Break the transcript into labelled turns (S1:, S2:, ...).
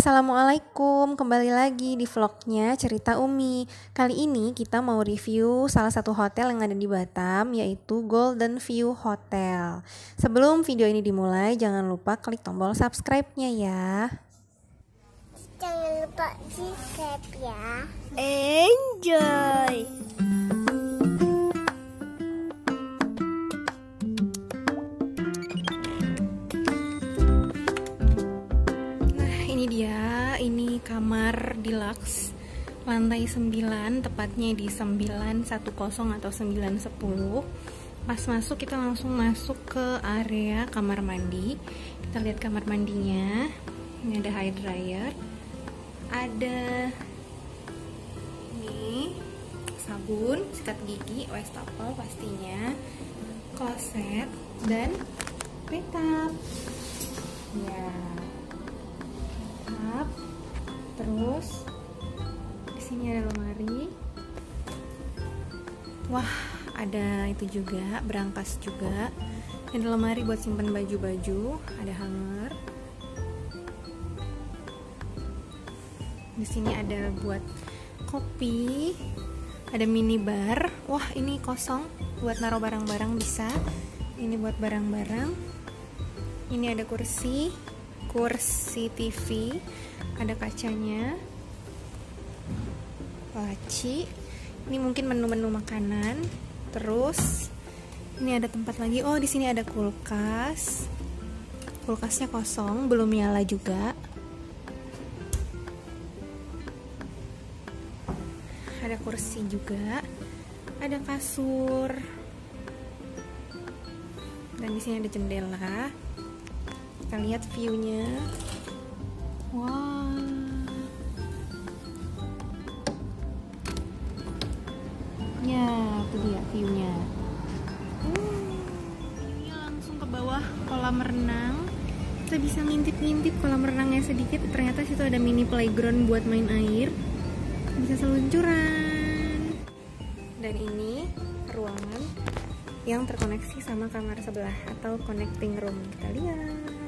S1: Assalamualaikum, kembali lagi di vlognya Cerita Umi. Kali ini kita mau review salah satu hotel yang ada di Batam, yaitu Golden View Hotel. Sebelum video ini dimulai, jangan lupa klik tombol subscribe-nya ya.
S2: Jangan lupa subscribe ya.
S3: Enjoy.
S1: Ini kamar deluxe lantai 9, tepatnya di 910 atau 910. Pas masuk kita langsung masuk ke area kamar mandi. Kita lihat kamar mandinya. Ini ada hair dryer, ada ini sabun, sikat gigi, wastafel pastinya, kloset dan bathtub. Ya. Terus di sini ada lemari. Wah, ada itu juga, berangkas juga. Ada lemari buat simpan baju-baju, ada hanger. Di sini ada buat kopi, ada minibar. Wah, ini kosong buat naruh barang-barang bisa. Ini buat barang-barang. Ini ada kursi TV, ada kacanya, laci. Ini mungkin menu-menu makanan. Terus ini ada tempat lagi. Oh, di sini ada kulkas. Kulkasnya kosong, belum nyala juga. Ada kursi juga, ada kasur. Dan di sini ada jendela. Kita lihat view-nya. Wow. Ya, itu dia view-nya. View-nya langsung ke bawah kolam renang. Kita bisa ngintip-ngintip kolam renangnya sedikit. Ternyata situ ada mini playground buat main air. Bisa seluncuran. Dan ini ruangan yang terkoneksi sama kamar sebelah atau connecting room. Kita lihat.